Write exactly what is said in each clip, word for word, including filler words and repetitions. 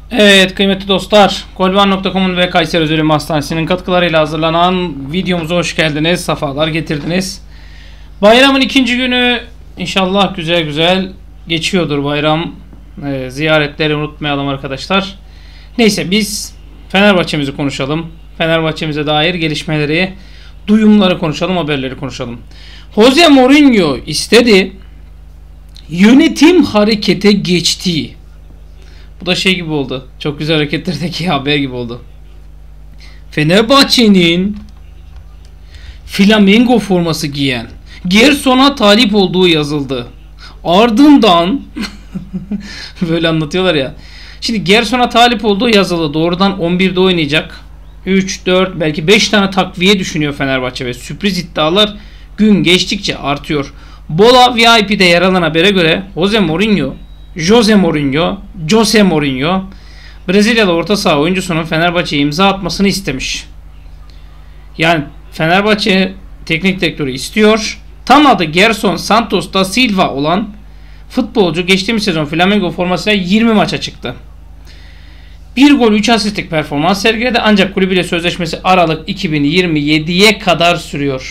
Evet kıymetli dostlar, golvan nokta com'un ve Kayseri Özel Hastanesi'nin katkılarıyla hazırlanan videomuza hoş geldiniz, safalar getirdiniz. Bayramın ikinci günü inşallah güzel güzel geçiyordur bayram. Ee, ziyaretleri unutmayalım arkadaşlar. Neyse biz Fenerbahçe'mizi konuşalım. Fenerbahçe'mize dair gelişmeleri, duyumları konuşalım, haberleri konuşalım. Jose Mourinho istedi, yönetim harekete geçti. Bu da şey gibi oldu. Çok güzel hareketlerdeki haber gibi oldu. Fenerbahçe'nin Flamengo forması giyen Gerson'a talip olduğu yazıldı. Ardından böyle anlatıyorlar ya. Şimdi Gerson'a talip olduğu yazılı. Doğrudan on birde oynayacak. üç, dört belki beş tane takviye düşünüyor Fenerbahçe ve sürpriz iddialar gün geçtikçe artıyor. Bola V I P'de yer alan habere göre Jose Mourinho Jose Mourinho, Jose Mourinho Brezilyalı orta saha oyuncusunun Fenerbahçe'ye imza atmasını istemiş. Yani Fenerbahçe teknik direktörü istiyor. Tam adı Gerson Santos da Silva olan futbolcu geçtiğimiz sezon Flamengo formasıyla yirmi maça çıktı. bir gol üç asistlik performans sergiledi ancak kulübüyle sözleşmesi Aralık iki bin yirmi yediye kadar sürüyor.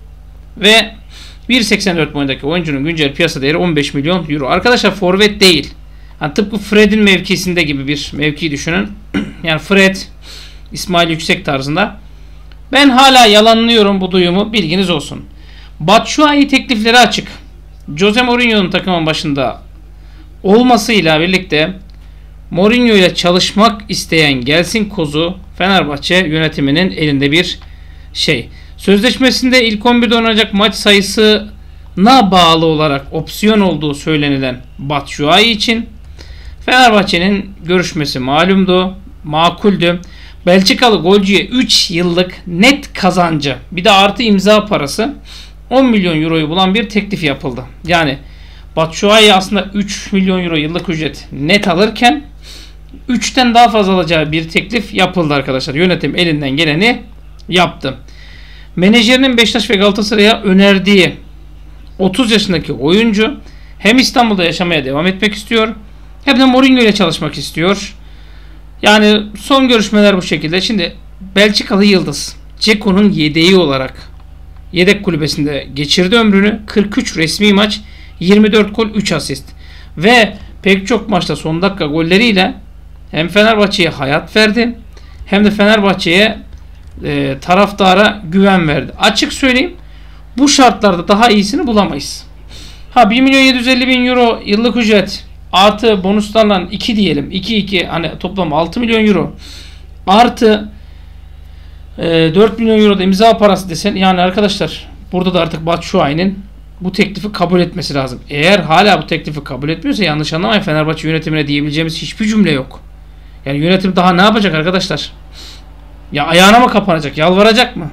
Ve bir seksen dört boyundaki oyuncunun güncel piyasa değeri on beş milyon euro. Arkadaşlar forvet değil. Yani tıpkı Fred'in mevkisinde gibi bir mevki düşünün. Yani Fred, İsmail Yüksek tarzında. Ben hala yalanlıyorum bu duyumu. Bilginiz olsun. Batshuayi teklifleri açık. Jose Mourinho'nun takımın başında olmasıyla birlikte Mourinho ile çalışmak isteyen gelsin kozu Fenerbahçe yönetiminin elinde bir şey. Sözleşmesinde ilk on birde oynanacak maç sayısına bağlı olarak opsiyon olduğu söylenilen Batshuayi için Fenerbahçe'nin görüşmesi malumdu, makuldü. Belçikalı golcüye üç yıllık net kazancı bir de artı imza parası on milyon euroyu bulan bir teklif yapıldı. Yani Batshuayi aslında üç milyon euro yıllık ücret net alırken üçten daha fazla alacağı bir teklif yapıldı arkadaşlar. Yönetim elinden geleni yaptı. Menajerinin Beşiktaş ve Galatasaray'a önerdiği otuz yaşındaki oyuncu hem İstanbul'da yaşamaya devam etmek istiyor hem de Mourinho ile çalışmak istiyor. Yani son görüşmeler bu şekilde. Şimdi Belçikalı yıldız Ceko'nun yedeği olarak yedek kulübesinde geçirdi ömrünü. kırk üç resmi maç, yirmi dört gol, üç asist ve pek çok maçta son dakika golleriyle hem Fenerbahçe'ye hayat verdi hem de Fenerbahçe'ye e, taraftara güven verdi. Açık söyleyeyim, bu şartlarda daha iyisini bulamayız. Ha bir milyon yedi yüz elli bin euro yıllık ücret artı bonuslarla iki diyelim. iki iki hani toplam altı milyon euro artı e, dört milyon euro da imza parası desen, yani arkadaşlar burada da artık Batshuayi'nin bu teklifi kabul etmesi lazım. Eğer hala bu teklifi kabul etmiyorsa yanlış anlamayın, Fenerbahçe yönetimine diyebileceğimiz hiçbir cümle yok. Yani yönetim daha ne yapacak arkadaşlar? Ya ayağına mı kapanacak? Yalvaracak mı?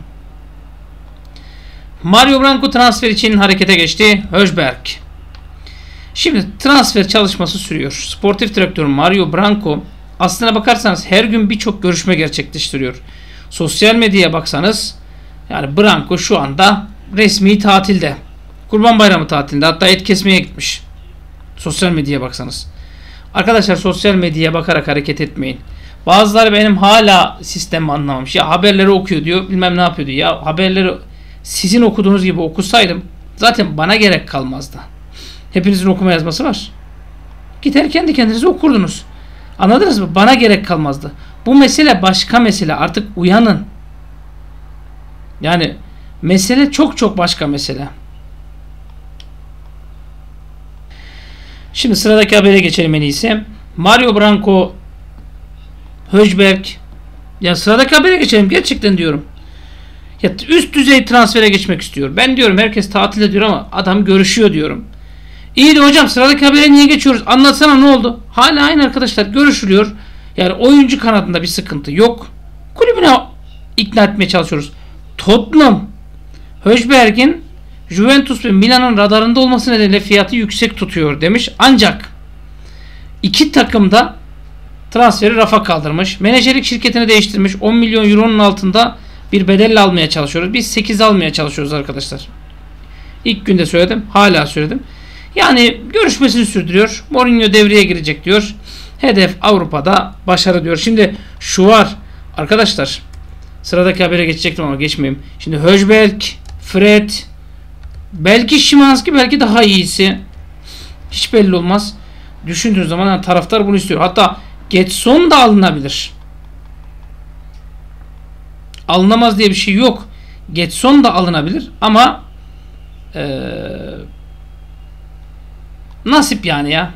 Mario Branco transfer için harekete geçti. Höjberg. Şimdi transfer çalışması sürüyor. Sportif direktör Mario Branco aslına bakarsanız her gün birçok görüşme gerçekleştiriyor. Sosyal medyaya baksanız yani Branco şu anda resmi tatilde. Kurban Bayramı tatilinde, hatta et kesmeye gitmiş. Sosyal medyaya baksanız. Arkadaşlar sosyal medyaya bakarak hareket etmeyin. Bazıları benim hala sistemi anlamamış. Ya haberleri okuyor diyor, bilmem ne yapıyor diyor. Ya haberleri sizin okuduğunuz gibi okusaydım zaten bana gerek kalmazdı. Hepinizin okuma yazması var. Gider kendi kendinize okurdunuz. Anladınız mı? Bana gerek kalmazdı. Bu mesele başka mesele. Artık uyanın. Yani mesele çok çok başka mesele. Şimdi sıradaki habere geçelim en iyisi. Mario Branco, Höjberg. Ya sıradaki habere geçelim gerçekten diyorum. Ya üst düzey transfere geçmek istiyor. Ben diyorum herkes tatilde diyor ama adam görüşüyor diyorum. İyi de hocam sıradaki habere niye geçiyoruz? Anlatsana ne oldu? Hala aynı arkadaşlar, görüşülüyor. Yani oyuncu kanadında bir sıkıntı yok. Kulübüne ikna etmeye çalışıyoruz. Tottenham Höjberg'in Juventus ve Milan'ın radarında olması nedeniyle fiyatı yüksek tutuyor demiş. Ancak iki takım da transferi rafa kaldırmış. Menajerlik şirketini değiştirmiş. on milyon euronun altında bir bedelle almaya çalışıyoruz. Biz sekiz almaya çalışıyoruz arkadaşlar. İlk günde söyledim. Hala söyledim. Yani görüşmesini sürdürüyor. Mourinho devreye girecek diyor. Hedef Avrupa'da başarı diyor. Şimdi şu var arkadaşlar. Sıradaki habere geçecektim ama geçmeyeyim. Şimdi Højbjerg, Fred, belki Szymański, belki daha iyisi. Hiç belli olmaz. Düşündüğün zaman yani taraftar bunu istiyor. Hatta Getson da alınabilir. Alınamaz diye bir şey yok. Getson da alınabilir ama ee, nasip yani ya.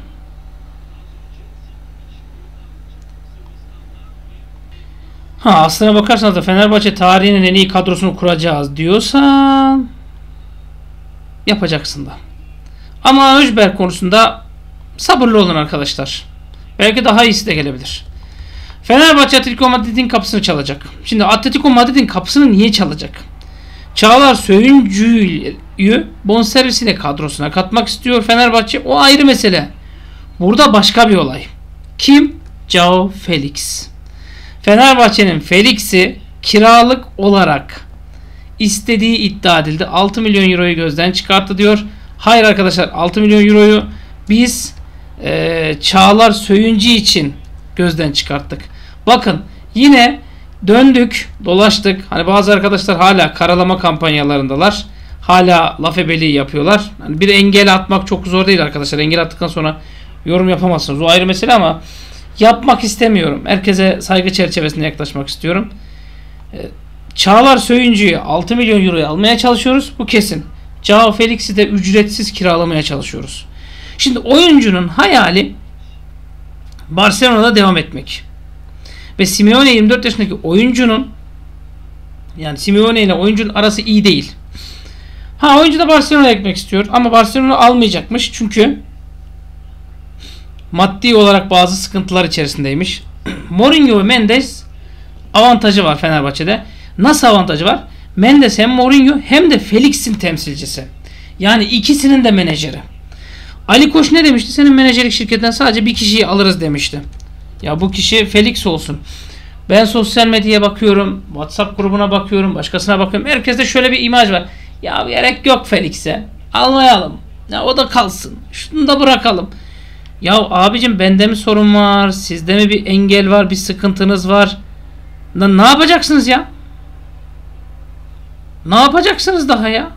Ha, aslına bakarsanız da Fenerbahçe tarihinin en iyi kadrosunu kuracağız diyorsan yapacaksın da. Ama Højbjerg konusunda sabırlı olun arkadaşlar. Belki daha iyisi de gelebilir. Fenerbahçe Atletico Madrid'in kapısını çalacak. Şimdi Atletico Madrid'in kapısını niye çalacak? Çağlar Söyüncü'yü bonservisiyle kadrosuna katmak istiyor Fenerbahçe. O ayrı mesele. Burada başka bir olay. Kim? Joao Felix. Fenerbahçe'nin Felix'i kiralık olarak istediği iddia edildi. altı milyon euroyu gözden çıkarttı diyor. Hayır arkadaşlar, altı milyon euroyu biz e, Çağlar Söyüncü için gözden çıkarttık. Bakın yine döndük dolaştık. Hani bazı arkadaşlar hala karalama kampanyalarındalar. Hala laf ebeliği yapıyorlar. Yani bir engel atmak çok zor değil arkadaşlar. Engel attıktan sonra yorum yapamazsınız. O ayrı mesele ama yapmak istemiyorum. Herkese saygı çerçevesinde yaklaşmak istiyorum. Çağlar Söyüncü'yü altı milyon euroya almaya çalışıyoruz. Bu kesin. Joao Felix'i de ücretsiz kiralamaya çalışıyoruz. Şimdi oyuncunun hayali Barcelona'da devam etmek. Ve Simeone yirmi dört yaşındaki oyuncunun, yani Simeone ile oyuncunun arası iyi değil. Ha, oyuncu da Barcelona'ya gitmek istiyor ama Barcelona almayacakmış çünkü maddi olarak bazı sıkıntılar içerisindeymiş. Mourinho ve Mendes avantajı var Fenerbahçe'de. Nasıl avantajı var? Mendes hem Mourinho hem de Felix'in temsilcisi. Yani ikisinin de menajeri. Ali Koç ne demişti? Senin menajerlik şirketinden sadece bir kişiyi alırız demişti. Ya bu kişi Felix olsun. Ben sosyal medyaya bakıyorum, WhatsApp grubuna bakıyorum, başkasına bakıyorum. Herkeste şöyle bir imaj var. Ya gerek yok Felix'e. Almayalım. Ya o da kalsın. Şunu da bırakalım. Ya abicim, bende mi sorun var? Sizde mi bir engel var? Bir sıkıntınız var? Ne, ne yapacaksınız ya? Ne yapacaksınız daha ya?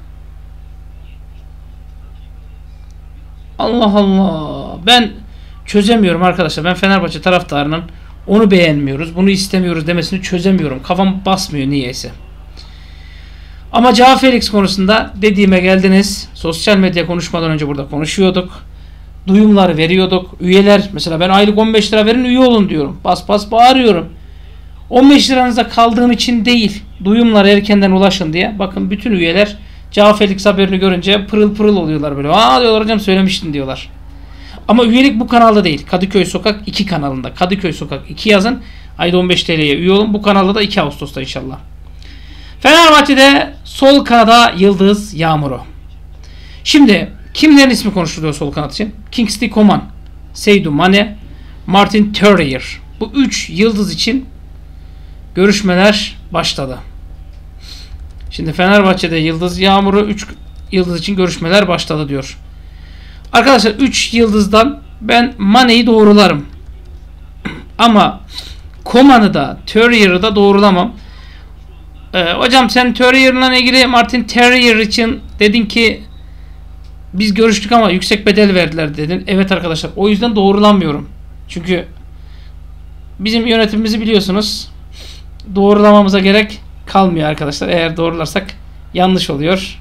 Allah Allah. Ben çözemiyorum arkadaşlar. Ben Fenerbahçe taraftarının onu beğenmiyoruz, bunu istemiyoruz demesini çözemiyorum. Kafam basmıyor niyeyse. Ama Joao Felix konusunda dediğime geldiniz. Sosyal medya konuşmadan önce burada konuşuyorduk. Duyumlar veriyorduk. Üyeler mesela, ben aylık on beş lira verin üye olun diyorum. Bas bas bağırıyorum. on beş liranızda kaldığım için değil, duyumlara erkenden ulaşın diye. Bakın bütün üyeler Joao Felix haberini görünce pırıl pırıl oluyorlar böyle. Aa diyorlar, hocam söylemiştin diyorlar. Ama üyelik bu kanalda değil. Kadıköy Sokak iki kanalında. Kadıköy Sokak iki yazın. Ayda on beş T L'ye üye olun. Bu kanalda da iki Ağustos'ta inşallah. Fenerbahçe'de sol kanada Yıldız Yağmur'u. Şimdi kimlerin ismi konuşuluyor sol kanat için? Kingsley Coman, Seydou Mane, Martin Terrier. Bu üç yıldız için görüşmeler başladı. Şimdi Fenerbahçe'de Yıldız Yağmur'u üç yıldız için görüşmeler başladı diyor. Arkadaşlar üç yıldızdan ben Mane'yi doğrularım. Ama Coman'ı da Terrier'ı da doğrulamam. Ee, hocam sen Terrier'la ilgili Martin Terrier için dedin ki biz görüştük ama yüksek bedel verdiler dedin. Evet arkadaşlar, o yüzden doğrulamıyorum. Çünkü bizim yönetimimizi biliyorsunuz. Doğrulamamıza gerek kalmıyor arkadaşlar. Eğer doğrularsak yanlış oluyor.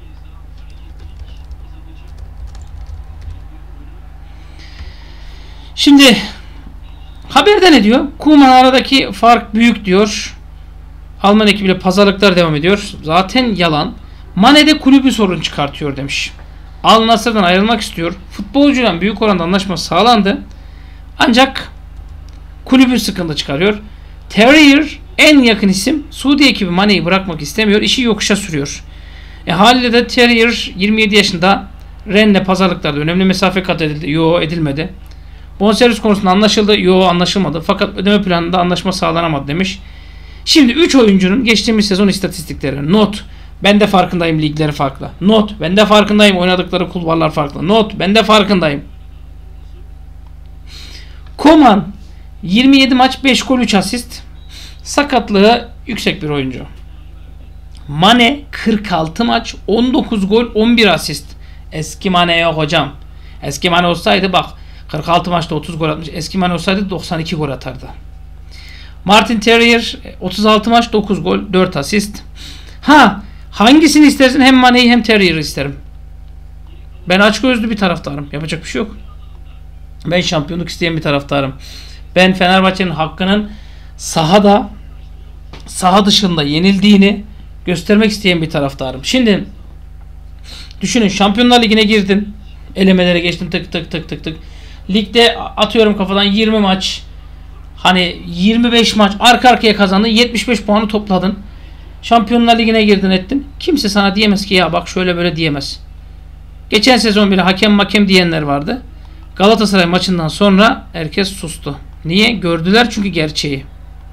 Şimdi haberde ne diyor? Koeman aradaki fark büyük diyor. Alman ekibiyle pazarlıklar devam ediyor. Zaten yalan. Mane de kulübü sorun çıkartıyor demiş. Al Nassr'dan ayrılmak istiyor. Futbolcuyla büyük oranda anlaşma sağlandı. Ancak kulübü sıkıntı çıkarıyor. Terrier en yakın isim. Suudi ekibi Mane'yi bırakmak istemiyor. İşi yokuşa sürüyor. E, haliyle de Terrier yirmi yedi yaşında. Rennes'le pazarlıklarda önemli mesafe kat edildi. Yo, edilmedi. Bonservis konusunda anlaşıldı. Yo, anlaşılmadı. Fakat ödeme planında anlaşma sağlanamadı demiş. Şimdi üç oyuncunun geçtiğimiz sezon istatistikleri. Not. Ben de farkındayım, ligleri farklı. Not. Ben de farkındayım, oynadıkları kulvarlar farklı. Not. Ben de farkındayım. Koman yirmi yedi maç beş gol üç asist. Sakatlığı yüksek bir oyuncu. Mane kırk altı maç on dokuz gol on bir asist. Eski Mane yok hocam. Eski Mane olsaydı bak kırk altı maçta otuz gol atmış. Eski Mane olsaydı doksan iki gol atardı. Martin Terrier otuz altı maç dokuz gol dört asist. Ha, hangisini istersin? Hem Mane'yi hem Terrier'i isterim. Ben açgözlü bir taraftarım. Yapacak bir şey yok. Ben şampiyonluk isteyen bir taraftarım. Ben Fenerbahçe'nin hakkının sahada, saha dışında yenildiğini göstermek isteyen bir taraftarım. Şimdi düşünün, Şampiyonlar Ligi'ne girdin. Elemelere geçtin, tık tık tık tık tık. Ligde atıyorum kafadan yirmi maç, hani yirmi beş maç arka arkaya kazandın, yetmiş beş puanı topladın. Şampiyonlar Ligi'ne girdin ettin. Kimse sana diyemez ki ya bak şöyle böyle diyemez. Geçen sezon bile hakem makem diyenler vardı. Galatasaray maçından sonra herkes sustu. Niye? Gördüler çünkü gerçeği.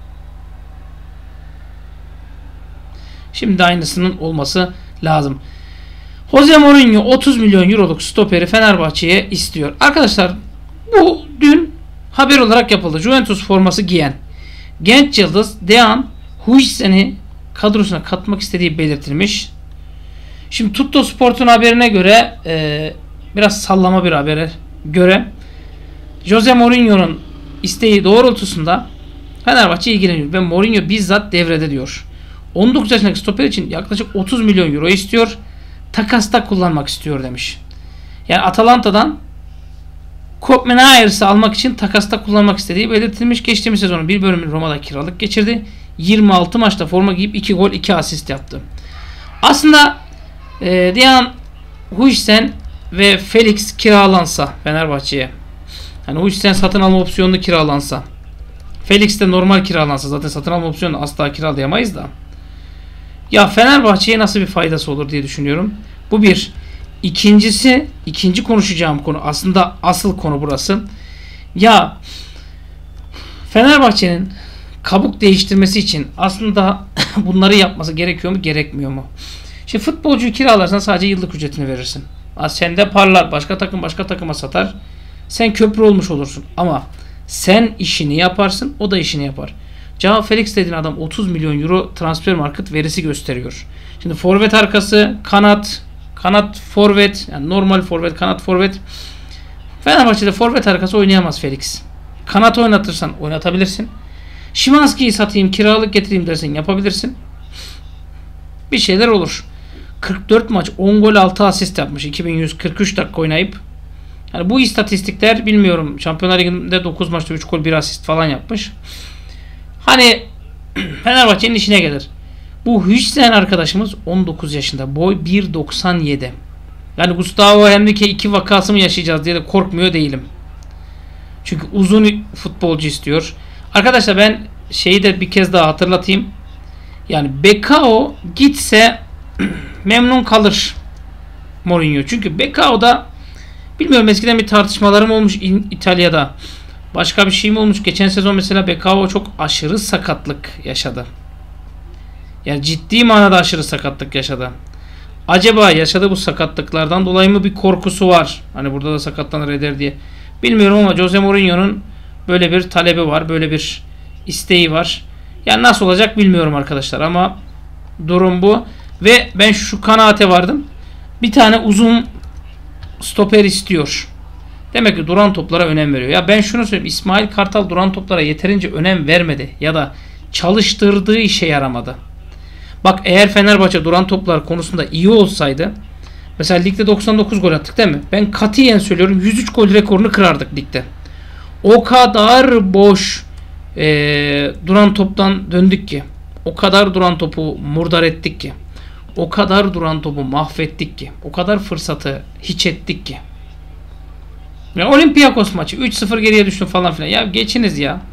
Şimdi aynısının olması lazım. Jose Mourinho otuz milyon euroluk stoperi Fenerbahçe'ye istiyor. Arkadaşlar bu dün haber olarak yapıldı. Juventus forması giyen genç yıldız Dejan Huijsen'i kadrosuna katmak istediği belirtilmiş. Şimdi Tutto Sport'un haberine göre e, biraz sallama bir habere göre Jose Mourinho'nun isteği doğrultusunda Fenerbahçe ilgileniyor ve Mourinho bizzat devrede diyor. on dokuz yaşındaki stoper için yaklaşık otuz milyon euro istiyor. Takasta kullanmak istiyor demiş. Yani Atalanta'dan Kopenhagen'i almak için takasta kullanmak istediği belirtilmiş. Geçtiğimiz sezonun bir bölümünü Roma'da kiralık geçirdi. yirmi altı maçta forma giyip iki gol iki asist yaptı. Aslında e, Dejan Huijsen ve Felix kiralansa Fenerbahçe'ye, hani Huijsen satın alma opsiyonunu kiralansa, Felix de normal kiralansa, zaten satın alma opsiyonunu asla kiralayamayız da, ya Fenerbahçe'ye nasıl bir faydası olur diye düşünüyorum. Bu bir. İkincisi, ikinci konuşacağım konu, aslında asıl konu burası. Ya Fenerbahçe'nin kabuk değiştirmesi için aslında bunları yapması gerekiyor mu, gerekmiyor mu? Şimdi futbolcuyu kiralarsan sadece yıllık ücretini verirsin. Sen de parlar, başka takım başka takıma satar. Sen köprü olmuş olursun. Ama sen işini yaparsın, o da işini yapar. Joao Felix dediğin adam otuz milyon euro transfer market verisi gösteriyor. Şimdi forvet arkası, kanat, kanat forvet, yani normal forvet, kanat forvet. Fenerbahçe'de forvet arkası oynayamaz Felix. Kanat oynatırsan oynatabilirsin. Szymański'yi satayım, kiralık getireyim dersen yapabilirsin. Bir şeyler olur. kırk dört maç on gol altı asist yapmış. iki bin yüz kırk üç dakika oynayıp. Yani bu istatistikler bilmiyorum. Şampiyonlar Ligi'nde dokuz maçta üç gol bir asist falan yapmış. Hani Fenerbahçe'nin işine gelir. Bu Huijsen arkadaşımız on dokuz yaşında. Boy bir doksan yedi. Yani Gustavo Henrique iki vakası mı yaşayacağız diye de korkmuyor değilim. Çünkü uzun futbolcu istiyor. Arkadaşlar ben şeyi de bir kez daha hatırlatayım. Yani Becao gitse memnun kalır Mourinho. Çünkü Becao'da bilmiyorum, eskiden bir tartışmalarım olmuş İtalya'da. Başka bir şey mi olmuş? Geçen sezon mesela Becao çok aşırı sakatlık yaşadı. Yani ciddi manada aşırı sakatlık yaşadı. Acaba yaşadığı bu sakatlıklardan dolayı mı bir korkusu var? Hani burada da sakatlanır eder diye. Bilmiyorum ama Jose Mourinho'nun böyle bir talebi var. Böyle bir isteği var. Yani nasıl olacak bilmiyorum arkadaşlar ama durum bu. Ve ben şu kanaate vardım. Bir tane uzun stoper istiyor. Demek ki duran toplara önem veriyor. Ya ben şunu söyleyeyim. İsmail Kartal duran toplara yeterince önem vermedi. Ya da çalıştırdığı işe yaramadı. Bak eğer Fenerbahçe duran toplar konusunda iyi olsaydı, mesela ligde doksan dokuz gol attık değil mi? Ben katiyen söylüyorum yüz üç gol rekorunu kırardık ligde. O kadar boş ee, duran toptan döndük ki. O kadar duran topu murdar ettik ki. O kadar duran topu mahvettik ki. O kadar fırsatı hiç ettik ki. Ya Olympiakos maçı üç sıfır geriye düştüm falan filan. Ya geçiniz ya.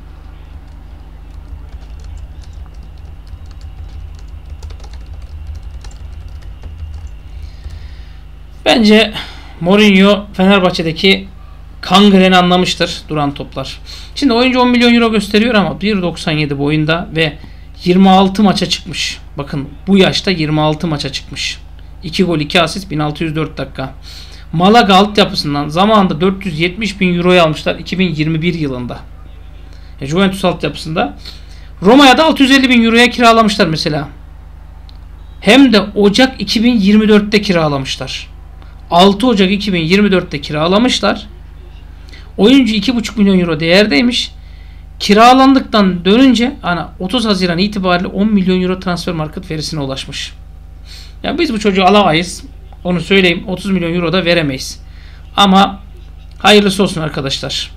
Bence Mourinho Fenerbahçe'deki kangreni anlamıştır duran toplar. Şimdi oyuncu on milyon euro gösteriyor ama bir doksan yedi boyunda ve yirmi altı maça çıkmış. Bakın bu yaşta yirmi altı maça çıkmış. iki gol iki asist bin altı yüz dört dakika. Malaga altyapısından zamanında dört yüz yetmiş bin euroya almışlar iki bin yirmi bir yılında. E, Juventus altyapısında. Roma'ya da altı yüz elli bin euroya kiralamışlar mesela. Hem de Ocak iki bin yirmi dörtte kiralamışlar. altı Ocak iki bin yirmi dörtte kiralamışlar. Oyuncu iki buçuk milyon euro değerdeymiş. Kiralandıktan dönünce ana otuz Haziran itibariyle on milyon euro transfer market verisine ulaşmış. Ya biz bu çocuğu alamayız. Onu söyleyeyim. otuz milyon euro da veremeyiz. Ama hayırlısı olsun arkadaşlar.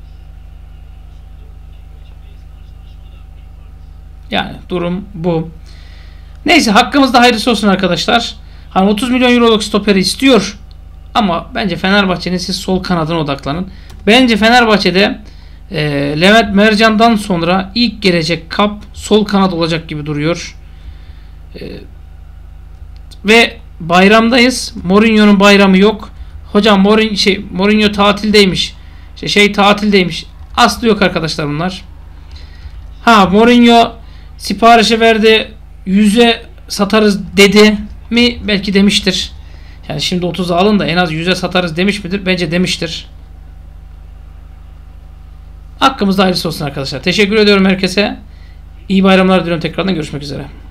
Yani durum bu. Neyse hakkımızda hayırlısı olsun arkadaşlar. Hani otuz milyon euroluk stoperi istiyor. Ama bence Fenerbahçe'nin siz sol kanadına odaklanın. Bence Fenerbahçe'de e, Levent Mercan'dan sonra ilk gelecek kap sol kanat olacak gibi duruyor. E, ve bayramdayız. Mourinho'nun bayramı yok. Hocam Mourinho, şey, Mourinho tatildeymiş. Şey, şey tatildeymiş. Aslı yok arkadaşlar bunlar. Ha Mourinho siparişi verdi. yüze satarız dedi mi? Belki demiştir. Yani şimdi otuza alın da en az yüze satarız demiş midir? Bence demiştir. Hakkımızda hayırlısı olsun arkadaşlar. Teşekkür ediyorum herkese. İyi bayramlar diliyorum. Tekrardan görüşmek üzere.